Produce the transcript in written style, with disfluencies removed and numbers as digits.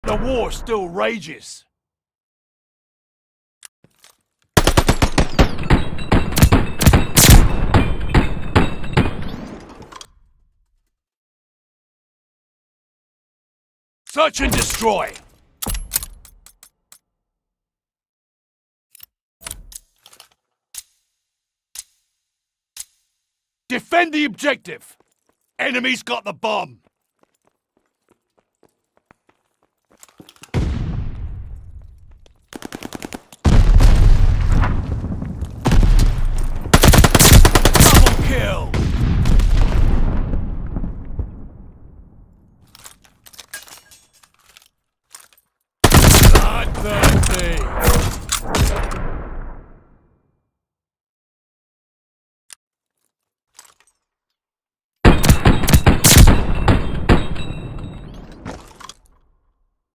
The war still rages. Search and destroy. Defend the objective. Enemy's got the bomb. Double kill. Bloodthirsty.